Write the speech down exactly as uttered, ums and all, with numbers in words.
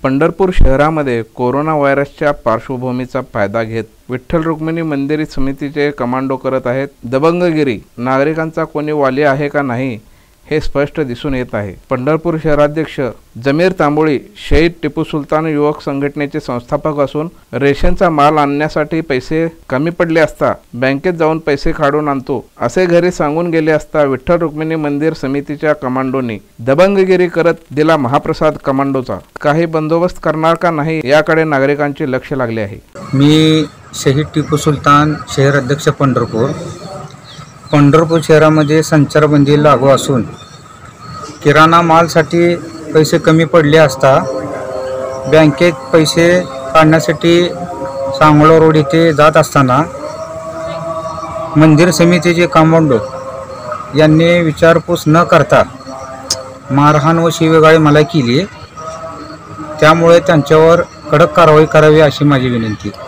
पंढरपूर शहरामध्ये कोरोना व्हायरसच्या पार्श्वभूमीचा फायदा घेत विठ्ठल रुक्मिणी मंदिर समितीचे कमांडो करत आहेत दबंगगिरी। नागरिकांचा कोणी वाली आहे का नाही हे स्पष्ट दिसून येत आहे। पंढरपूर शहराध्यक्ष जमीर तांबोळी शहीद टिपू सुलतान युवक संघटनेचे संस्थापक असून रेशनचा माल आणण्यासाठी पैसे कमी पडले असता बँकेत जाऊन पैसे काढून आणतो असे घरी सांगून गेले असता विठ्ठल रुक्मिणी मंदिर समितीच्या कमांडोनी दबंगगिरी करत दिला महाप्रसाद कमांडोचा। काही बंदोबस्त करणार का नाही याकडे नागरिकांचे लक्ष लागले आहे। मी शहीद टिपू सुलतान शहर अध्यक्ष पंढरपूर पंढरपूर शहरामध्ये संचारबंदी लागू असून किराणा मालसाठी पैसे कमी पडले असता बँकेत पैसे काढण्यासाठी सांगोला रोड येथे जात असताना मंदिर समितीचे कमांडो यांनी विचारपूस न करता मारहाण व शिवीगाळी मला केली। त्यामुळे त्यांच्यावर कडक कारवाई करावी अशी माझी विनंती।